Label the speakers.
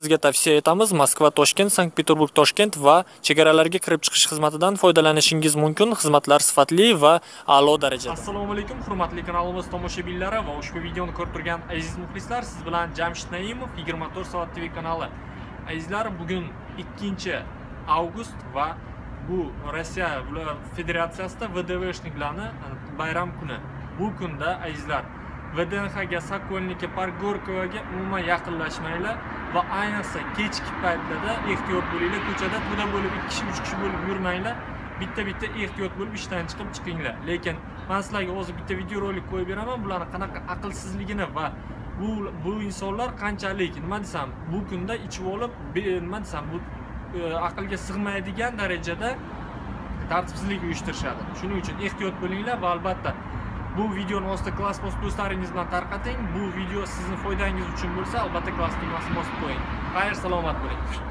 Speaker 1: Sizga tavsiya etamiz Moskva, Toshkent, Sankt-Peterburg, Toshkent va chegaralarga kirib chiqish xizmatidan foydalanishingiz mumkin. Xizmatlar sifatli va a'lo darajada. Assalomu alaykum, hurmatli kanalimiz tomoshabinlari va ushbu videoni ko'rib turgan aziz muxlislar, siz bilan Jamshid Naimov, 24 soat TV kanali. Azizlar, bugun 2-avgust va bu Rossiya Federatsiyasida VDVshniklarni bayram kuni. Bu kunda azizlar VDNХga, Sokolniki, Park Gorkovaga umuman yaqinlashmanglar va ayniqsa kechki paytlarda ehtiyot bo'linglar. Ko'chada to'da bo'lib 2 kishi 3 kishi bo'lib yurmanglar. Bitta ehtiyot bo'lib ishdan chiqib chiqinglar. Lekin men sizlarga hozir bitta video rolik qo'yib beraman. Bularning qanaqa aqlsizligini va bu insonlar qanchalik nima desam, bu kunda ichib olib, nima desam, bu aqlga sig'maydigan darajada tartibsizlik uyushtirishadi. Shuning uchun ehtiyot bo'linglar va albatta bu videoni ostida klass do'stlaringiz bilan tarqating. Bu video sizning foydangiz uchun bo'lsa, albatta klass tugmasini bosib qo'ying. Xayr, salomat bo'ling.